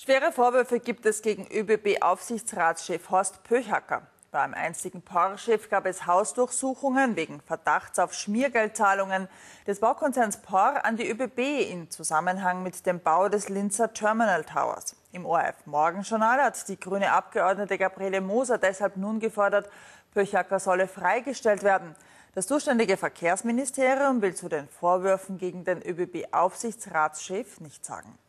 Schwere Vorwürfe gibt es gegen ÖBB-Aufsichtsratschef Horst Pöchacker. Beim einstigen POR-Chef gab es Hausdurchsuchungen wegen Verdachts auf Schmiergeldzahlungen des Baukonzerns POR an die ÖBB in Zusammenhang mit dem Bau des Linzer Terminal Towers. Im ORF-Morgenjournal hat die grüne Abgeordnete Gabriele Moser deshalb nun gefordert, Pöchacker solle freigestellt werden. Das zuständige Verkehrsministerium will zu den Vorwürfen gegen den ÖBB-Aufsichtsratschef nichts sagen.